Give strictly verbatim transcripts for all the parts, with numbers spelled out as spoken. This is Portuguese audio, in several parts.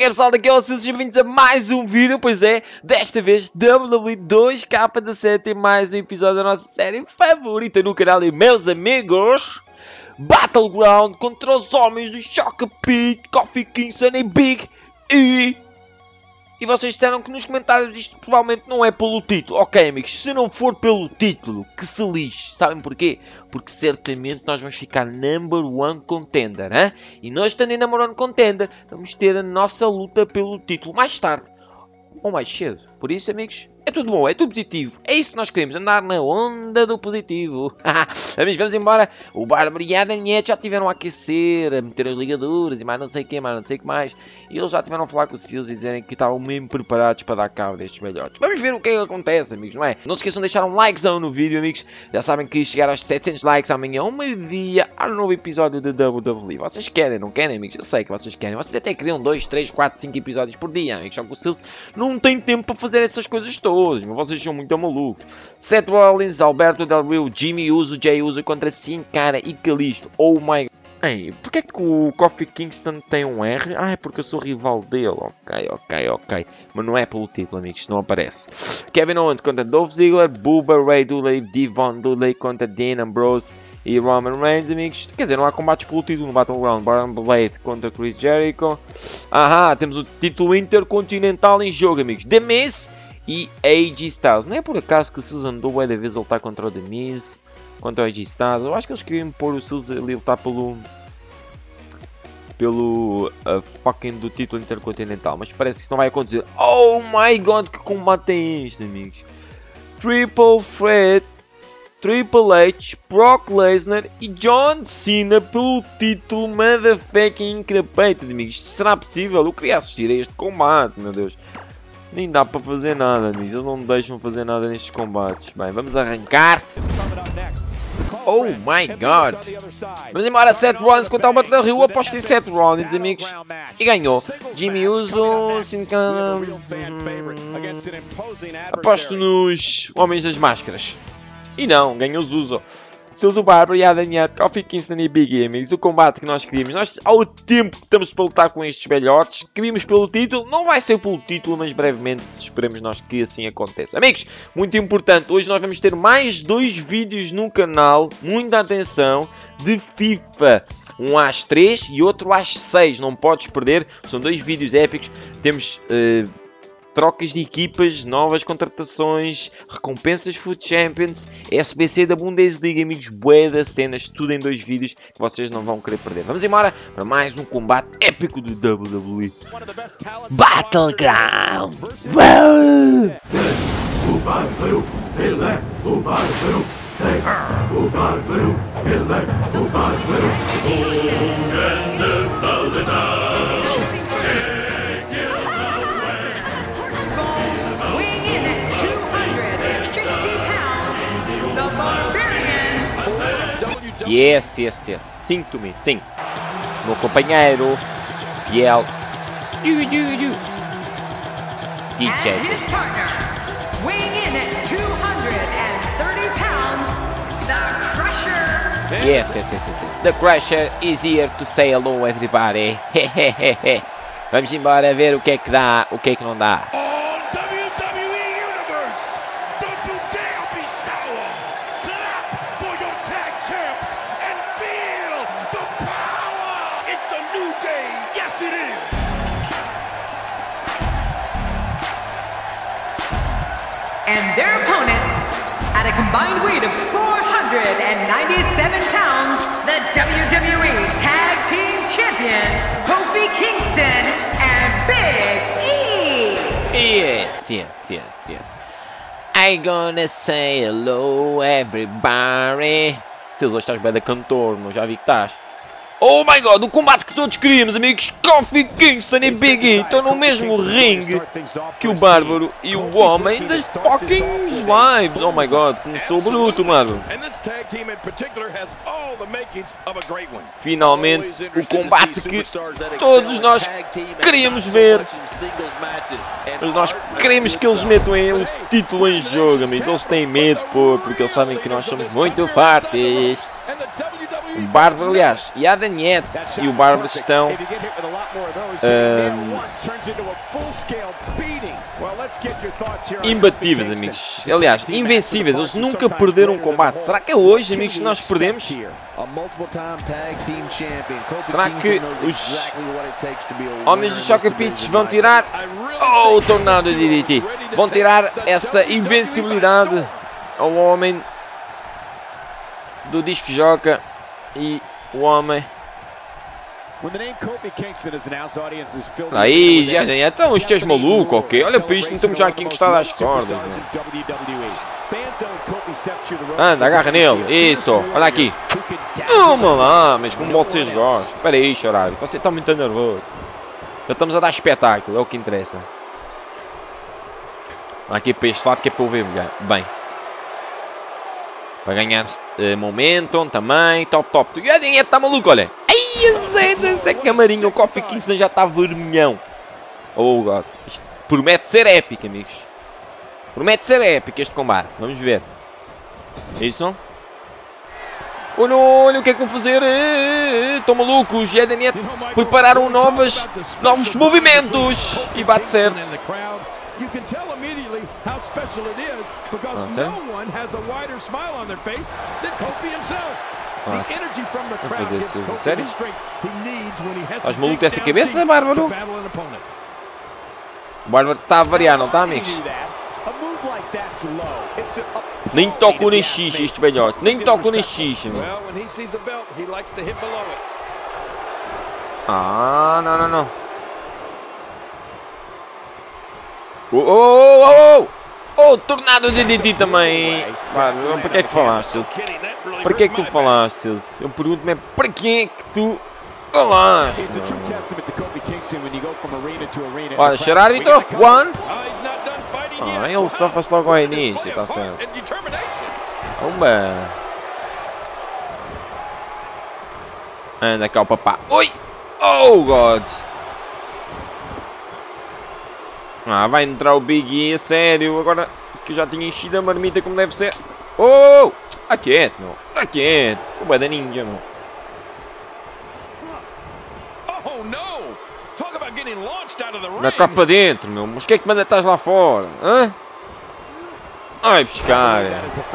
que é, pessoal? Daqui é o Silvio, bem-vindos a mais um vídeo. Pois é, desta vez W W E dois K dezassete e mais um episódio da nossa série favorita no canal. E meus amigos, Battleground contra os homens do Shaka Pete, Kofi Kingston e Big E. E vocês disseram que nos comentários isto provavelmente não é pelo título. Ok, amigos, se não for pelo título, que se lixe. Sabem porquê? Porque certamente nós vamos ficar number one contender, hein? E nós estando em number one contender, vamos ter a nossa luta pelo título mais tarde ou mais cedo. Por isso, amigos, é tudo bom, é tudo positivo. É isso que nós queremos, andar na onda do positivo. Amigos, vamos embora. O Bárbaro e a Daniette já estiveram a aquecer, a meter as ligaduras e mais não sei o que, mais não sei o que mais. E eles já estiveram a falar com o Silas e dizerem que estavam mesmo preparados para dar cabo destes velhotes. Vamos ver o que é que acontece, amigos, não é? Não se esqueçam de deixar um likezão no vídeo, amigos. Já sabem que chegar aos setecentos likes amanhã, ao meio-dia, há um novo episódio de W W E. Vocês querem, não querem, amigos? Eu sei que vocês querem. Vocês até queriam dois, três, quatro, cinco episódios por dia, amigos. Só que o Silas não tem tempo para fazer essas coisas todas. Vocês são muito malucos. Seth Rollins, Alberto Del Rio, Jimmy Uso, Jay Uso contra Sin Cara e Kalisto. Oh my... Ei, porquê que o Kofi Kingston tem um R? Ah, é porque eu sou rival dele. Ok, ok, ok. Mas não é pelo título, amigos. Não aparece. Kevin Owens contra Dolph Ziggler, Bubba Ray Dudley, Devon Dudley contra Dean Ambrose e Roman Reigns, amigos. Quer dizer, não há combates pelo título no Battleground. Baron Blade contra Chris Jericho. Ahá, temos o título intercontinental em jogo, amigos. The Miz e A J Styles. Não é por acaso que o Silas andou bué da vez a lutar contra o The Miz, contra o A J Styles. Eu acho que eles queriam pôr o Silas ali a lutar pelo pelo uh, fucking do título intercontinental, mas parece que isso não vai acontecer. Oh my god, que combate é este, amigos? Triple Threat, Triple H, Brock Lesnar e John Cena pelo título motherfucking increpated, amigos. Será possível? Eu queria assistir a este combate, meu Deus. Nem dá para fazer nada, amigos. Eles não me deixam fazer nada nestes combates. Bem, vamos arrancar. Oh my god. Vamos embora. Seth Rollins contra o Alberto Del Rio. Aposto em Seth Rollins, amigos. E ganhou. Jimmy Uso. Cinco... Aposto nos Homens das Máscaras. E não, ganhou os Uso. Seus o Bárbaro e a Daniette, Kofi Kingston e Big E, amigos. O combate que nós queríamos. Nós, ao tempo que estamos para lutar com estes velhotes, queríamos pelo título. Não vai ser pelo título, mas brevemente esperemos nós que assim aconteça. Amigos, muito importante. Hoje nós vamos ter mais dois vídeos no canal. Muita atenção. De FIFA. Um às três e outro às seis. Não podes perder. São dois vídeos épicos. Temos... Uh, trocas de equipas, novas contratações, recompensas Food Champions, S B C da Bundesliga, amigos, bué das cenas, tudo em dois vídeos que vocês não vão querer perder. Vamos embora para mais um combate épico do W W E. Battleground! Uou! O Bárbaro, ele é o Bárbaro, é o Bárbaro, ele é o Bárbaro. O grande Battleground. Yes, yes, yes. Sinto-me, sim. Meu companheiro, fiel. You, you, you. D J. And his partner, weighing in at two hundred thirty pounds, the Crusher. Yes, yes, yes, yes, yes. The Crusher is here to say hello, everybody. Vamos embora ver o que é que dá, o que é que não dá. And their opponents, at a combined weight of four hundred ninety-seven pounds, the W W E Tag Team Champions, Kofi Kingston and Big E. Yes, yes, yes, yes. I'm gonna say hello, everybody. Se hoje estás bem da cantor, não já vi que estás. Oh my god, o combate que todos queríamos, amigos. Kofi Kingston e Big E estão no mesmo ringue que o Bárbaro e o Homem das fucking Lives. Oh my god, começou bruto, mano. Finalmente, o combate que todos nós queríamos ver. Mas nós queremos que eles metam o título em jogo, amigos. Eles têm medo, pô, porque eles sabem que nós somos muito fortes. O Bárbaro, aliás, e a Daniette e o Bárbaro estão um, imbatíveis, amigos. Aliás, invencíveis. Eles nunca perderam um combate. Será que é hoje, amigos, que nós perdemos? Será que os homens do Choca Pitch vão tirar... Oh, o Tornado de D D T. Vão tirar essa invencibilidade ao homem do Disco Joca e o homem... Aí, já, já estão os teus malucos, ok? Olha para isto, não estamos já aqui encostados às cordas. Anda, agarra nele. Isso, olha aqui. Toma lá, mas como vocês gostam. Espera aí, chorado. Você está muito nervoso. Já estamos a dar espetáculo, é o que interessa. Aqui para este lado que é para eu ver bem. Para ganhar uh, momentum também. Top, top. E a Daniette está maluco, olha. Ai, azedo, esse é camarinho. O Kofi Kingston já está vermelhão. Oh, God. Isto promete ser épico, amigos. Promete ser épico este combate. Vamos ver. Isso. Olha, olha, o que é que vão fazer? Estão malucos. E a Daniette prepararam novas, novos movimentos. E bate certo. You can tell immediately how special it is because no one has a wider smile on their face than Kofi himself. The energy from the crowd gives Kofi the strength he needs when he has to dig down deep to battle an opponent. O Bárbaro está a variar, não está, amigos? Nem tocou nem xixi este velhote. Nem tocou nem xixi. Ah, não, não, não. Oh, oh, oh, oh, oh, Tornado de D D T também. Mano, para que é que falaste? Para que é que tu falaste? Eu pergunto-me, para que é que tu falaste? Olha, Sr. Árbitro, one. Ah, ele só faz logo ao início, está certo. Uma. Anda cá o papá. Oi! Oh, God! Ah, vai entrar o Big E, a sério, agora que já tinha enchido a marmita como deve ser. Oh! Está quieto, meu. Está quieto. O bué da ninja, meu. Na cá para dentro, meu. Mas o que é que manda estás lá fora? Hã? Ai, buscar.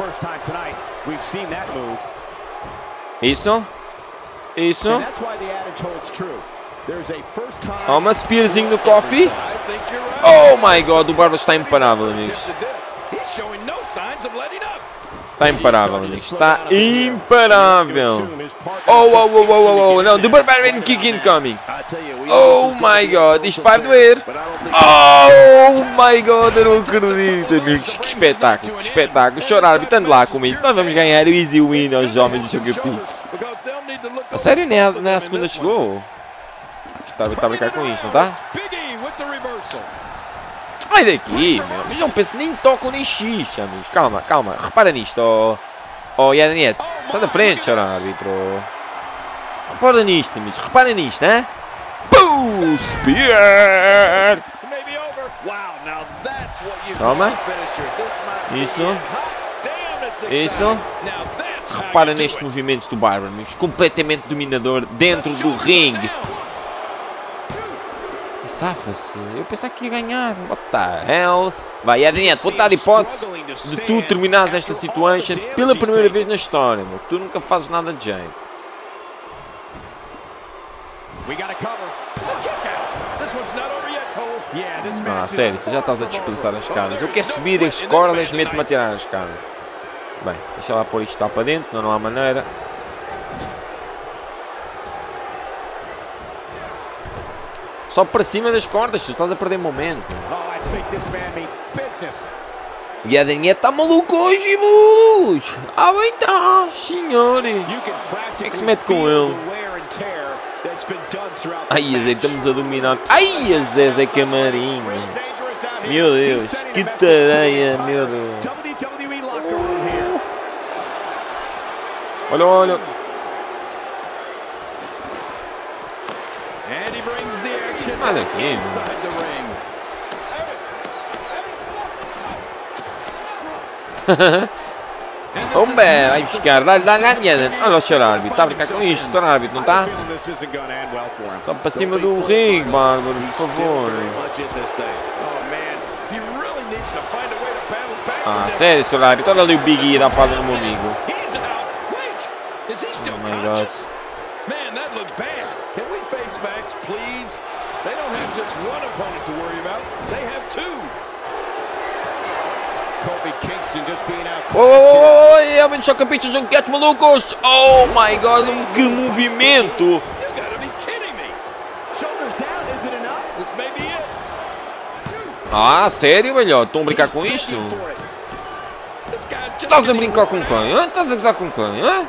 Isso? Isso? Há uma spearzinho no Kofi. Oh my God, o Bárbaro está imparável, amigos. Está imparável, amigos. Está imparável. Oh, oh, oh, oh, oh, oh. Não, The Barbarian Kick incoming. Oh my God, isto vai doer. Oh my God, eu não acredito, amigos. Que espetáculo, que espetáculo. Chorar, habitando lá com isso. Nós vamos ganhar o easy win aos homens do Choca Pitch. A sério, nem a, nem a segunda chegou. Está a brincar com isto, não está? Ai daqui, meu. Mas não penso, nem tocam nem xixa, amigos. Calma, calma. Repara nisto, ó. Oh, Daniette. Está da frente, senhor árbitro. Repara nisto, amigos. Repara nisto, hein? Boom! Spear! Toma. Isso. Isso. Repara nestes movimentos do Bárbaro, amigos. Completamente dominador dentro do ringue. Safa-se. Eu pensava que ia ganhar. What the hell? Vai, Daniette, vou dar a hipótese de tu terminares esta situation pela primeira vez na história, meu. Tu nunca fazes nada de jeito. Ah, sério, você já estás a desperdiçar as escadas. Eu quero subir as cordas, mete-me a tirar as escadas. Bem, deixa lá pôr isto lá para dentro, senão não há maneira. Só para cima das cordas, tu estás a perder momento. E a Daniette está maluco hoje, bulos! Ah, bem tá, senhor! Quem é que se mete com ele? Ai, Zé, estamos a dominar. Ai, Zé, Zé Camarinho! Meu Deus, que tareia, meu Deus! Olha, olha! Olha aqui, Vamos bem, vai buscar, dá-lhe, dá-lhe a dinheiro. Olha o senhor árbitro, está a brincar com isto, senhor árbitro, não está? Só para cima do ringue, Bárbaro, por favor. Ah, sério, senhor árbitro, olha ali o Big E a darpada no meu amigo. Oh my God. Man, that looked bad. Can we face facts, please? They don't have just one opponent to worry about. They have two. Kofi Kingston just being out. Oh, é o choque pitch, John Cat, malucos. Oh my God, que movimento. You gotta be kidding me. Shoulders down, is it enough? This may be it. Ah, sério, velho? Estão a brincar com isto? Estás a brincar com quem? Hein? Estás a gozar com quem? Hein?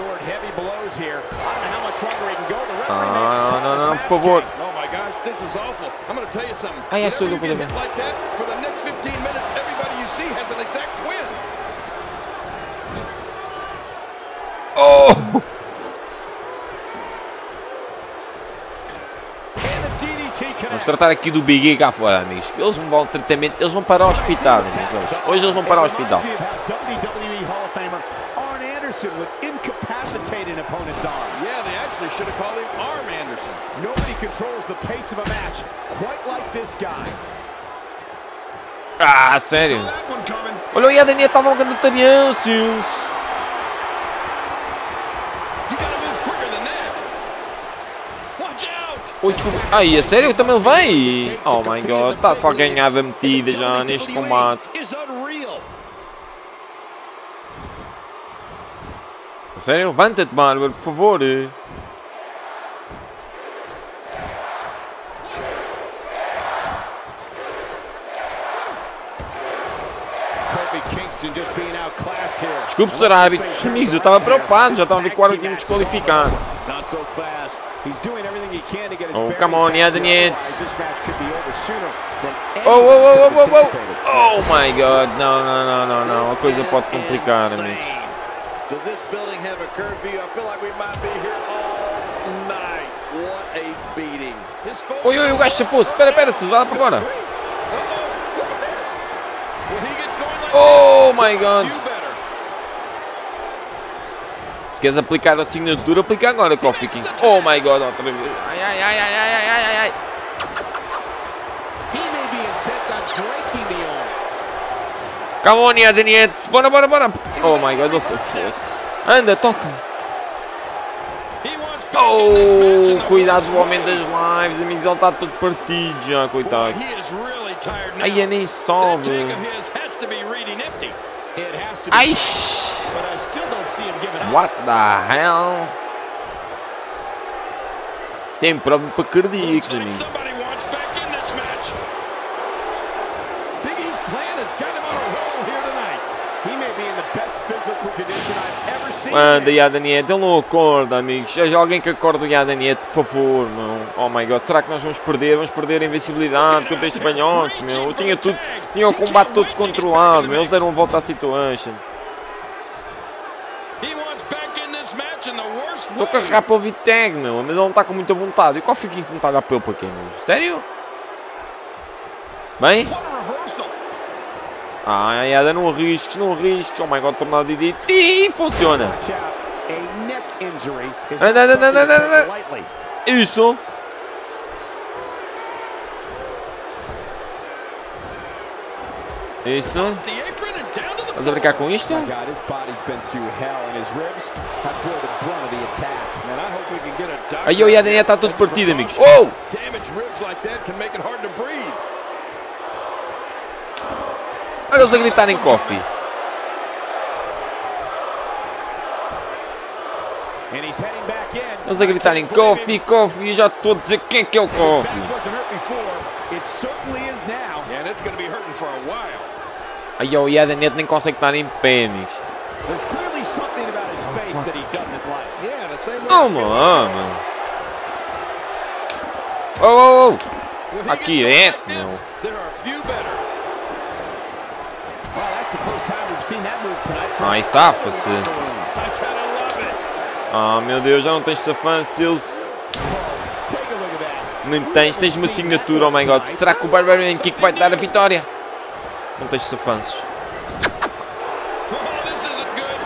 Ah, não, não, por favor. Ai, é só eu poder ver. Oh! Vamos tratar aqui do Big E cá fora, amigos. Eles vão ao tratamento, eles vão para o hospital, amigos. Hoje, hoje eles vão para o hospital. Would incapacitate an opponent's arm. Yeah, they actually should have called him Arm Anderson. Nobody controls the pace of a match quite like this guy. Ah, sério? Olha, o Yadania estava vegetariano, seus. Oi, desculpa. Ai, é sério? Também vai? Oh my God, está só a ganhar da metida já neste combate. Sério? Levanta-te, Bárbaro, por favor. Desculpe, senhor árbitro. Amigos, eu estava preocupado. Já estava a ver que o árbitro tinha me desqualificado. Oh, come on, Yadanietz. Oh, oh, oh, oh, oh, oh. Oh my God. Não, não, não, não, não. A coisa pode complicar, amigos. Does this building have a curfew? I feel like we might be here all night. What a beating. Oi, oi, o gajo se fosse. Espera, espera, se vai lá para agora. Oh my God. Se queres aplicar a assinatura, aplica agora, Kofi Kingston. Oh my God, outra vez. Ai, ai, ai, ai, ai, ai, ai, ai. He may be intent on breaking the arm. Come on, Yadanietz. Bora, bora, bora. Oh my God, você fosse. Anda, toca. Oh, cuidado do homem das lives, amigos. Ele está todo partido já, coitado. Ai, eu nem sobe. Ai. What the hell? Tem prova para cardíacos, amigos. Anda, Yadaniet, ele não acorda, amigos. Seja alguém que acorde o Yadaniet, por favor, meu. Oh my God, será que nós vamos perder? Vamos perder a invencibilidade contra estes banhotes, meu. Eu tinha tudo, tinha o combate todo controlado, meu. Eles deram uma volta à situation. Estou a carregar para o V-Tag, meu, mas ele não está com muita vontade. E qual foi que isso não está a dar pelo para quê, meu? Sério? Bem? Ah, Yada, não arrisques, não arrisques. Oh my God, tornado de D D T. Funciona. Anda, anda, anda, anda, anda. Isso. Isso. Estás a brincar com isto? Aí o Yada está todo partido, amigos. Oh! Olha eles a gritar em Kofi. Eles a gritar em Kofi, Kofi, já estou a dizer quem é que é o Kofi. Aí o Yadaniet nem consegue estar em pé, amigos. Oh, mano. Oh, oh, oh. Aqui é, meu. Ai, safa-se. Ah, meu Deus, já não tens safanço, eles... Não tens, tens uma assinatura, oh my God. Será que o Barbarian Kick vai te dar a vitória? Não tens safanços.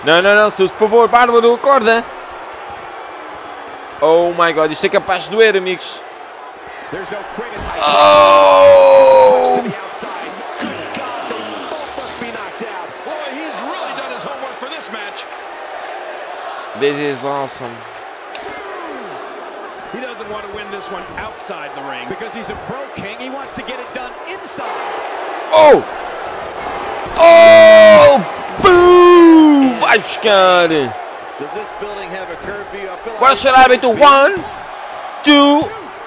Não, não, não, Seus, por favor, Bárbaro, acorda. Oh my god, isto é capaz de doer, amigos. Oh! This is awesome. He doesn't want to win this one outside the ring because he's a pro king. He wants to get it done inside. Oh! Oh! Boom! Vai buscar. Does this building have a curfew? I feel like Qual será a one, two.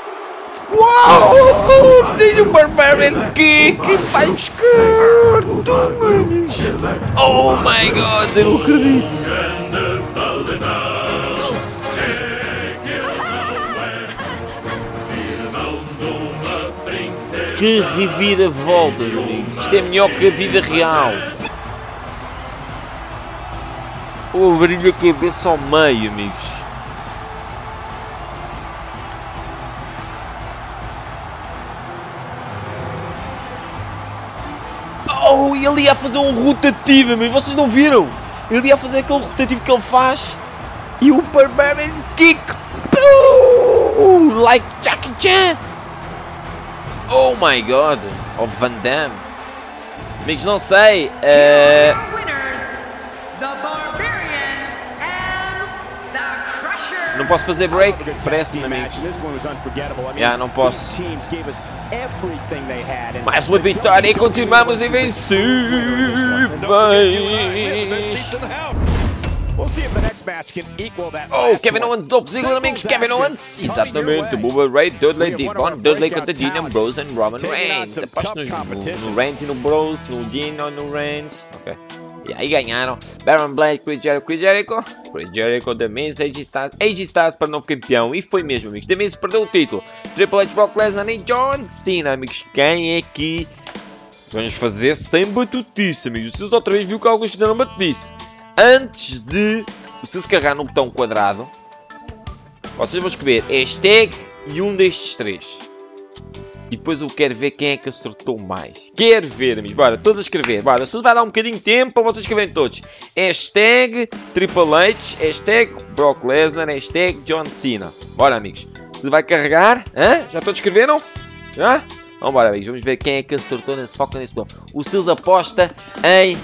Uau! Tem um Barbarian Kick! Vai buscar! Oh my god! Eu não acredito! Que reviravoltas, amigos! Isto é melhor que a vida real! Vou abrir a cabeça ao meio, amigos! Oh, ele ia fazer um rotativo, mas vocês não viram? Ele ia fazer aquele rotativo que ele faz. E o Barbarian Kick. Pum! Like Jackie Chan. Oh my god. Of Van Damme. Amigos, não sei. Uh... Não posso fazer break? Parece-me, amigos. Já, não posso. Mais uma vitória e continuamos a vencer. Oh, Kevin Owens, Dolph Ziggler, amigos. Kevin Owens. Exatamente. Bubba Ray, Dudley, Devon, Dudley contra Dean Ambrose e Roman Reigns. Aposto no, no, no Reigns e no Ambrose, no Dean ou no Reigns. Ok. E aí ganharam Baron Blade, Chris Jericho, Chris Jericho, Chris Jericho, The Miz, A J Styles, A J Styles para novo campeão. E foi mesmo, amigos. The Miz perdeu o título. Triple H, Brock Lesnar e John Cena, amigos. Quem é que vamos fazer sem batutice, amigos? Vocês outra vez viu que alguns fizeram batutice. Antes de vocês carregar no botão quadrado, vocês vão escrever hashtag e um destes três. E depois eu quero ver quem é que acertou mais. Quero ver, amigos. Bora, todos a escrever. Bora, vocês vai dar um bocadinho de tempo para vocês escreverem todos. Hashtag Triple H, hashtag Brock Lesnar, hashtag John Cena. Bora, amigos. Você vai carregar? Hã? Já todos escreveram? Já? Vamos embora, amigos. Vamos ver quem é que acertou nesse foco nesse bloco. O Seus aposta em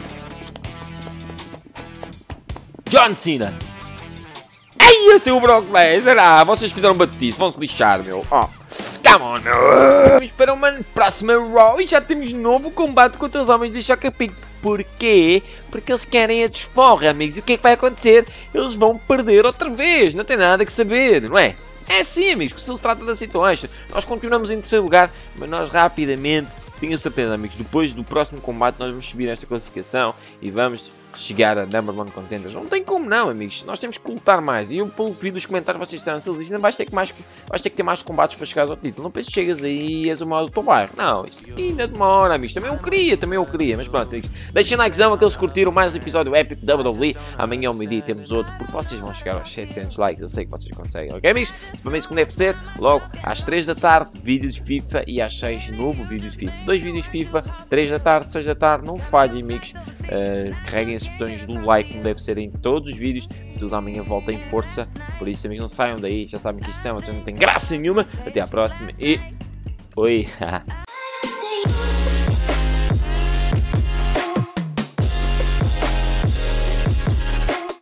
John Cena. Ai, esse é o Brock Lesnar. Ah, vocês fizeram batice. Vão se lixar, meu. Oh. Come on! Vamos para uma próxima Raw e já temos novo combate contra os homens do Choca Pic. Porquê? Porque eles querem a desforra, amigos. E o que é que vai acontecer? Eles vão perder outra vez. Não tem nada que saber, não é? É assim, amigos, que se trata da situação. Nós continuamos em terceiro lugar, mas nós rapidamente, tenho a certeza, amigos, depois do próximo combate nós vamos subir esta classificação e vamos chegar a number one contenders. Não tem como não, amigos. Nós temos que lutar mais. E eu, pelo que vi dos comentários, vocês disseram, Seus, ainda vais ter, que mais, vais ter que ter mais combates para chegar ao título. Não penses que chegas aí e és o mal do teu bairro. Não, isto ainda demora, amigos. Também eu queria, também eu queria. Mas pronto, amigos. Deixem likezão, aqueles que curtiram mais um episódio épico da W W E. Amanhã ao meio-dia temos outro, porque vocês vão chegar aos setecentos likes. Eu sei que vocês conseguem, ok, amigos? Se para mim isso como deve ser, logo às três da tarde, vídeo de FIFA, e às seis, novo vídeo de FIFA. Dois vídeos de FIFA, três da tarde, seis da tarde. Não falhem, amigos. Uh, carreguem esses botões do like como deve ser em todos os vídeos. Vocês amanhã voltem em força. Por isso, amigos, não saiam daí. Já sabem que isso é, vocês não tem graça nenhuma. Até à próxima e... Oi!